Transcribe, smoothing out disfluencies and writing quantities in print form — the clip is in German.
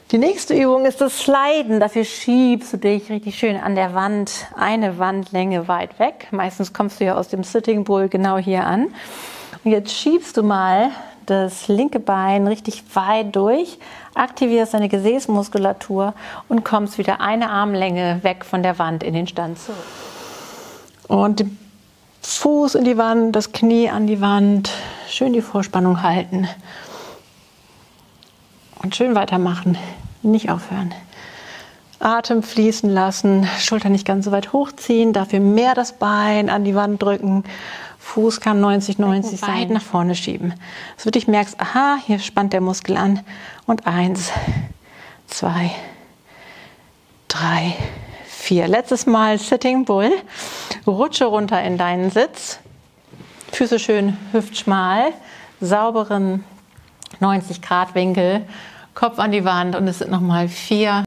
Die nächste Übung ist das Sliden. Dafür schiebst du dich richtig schön an der Wand, eine Wandlänge weit weg. Meistens kommst du ja aus dem Sitting Bull genau hier an. Und jetzt schiebst du mal das linke Bein richtig weit durch, aktivierst deine Gesäßmuskulatur und kommst wieder eine Armlänge weg von der Wand in den Stand zurück. Und den Fuß in die Wand, das Knie an die Wand, schön die Vorspannung halten. Und schön weitermachen, nicht aufhören. Atem fließen lassen, Schultern nicht ganz so weit hochziehen, dafür mehr das Bein an die Wand drücken. Fuß kann 90-90 weit nach vorne schieben. Dass du wirklich merkst, aha, hier spannt der Muskel an. Und 1, 2, 3, 4. Letztes Mal Sitting Bull. Rutsche runter in deinen Sitz. Füße schön hüftschmal, sauberen 90-Grad-Winkel, Kopf an die Wand und es sind nochmal 4,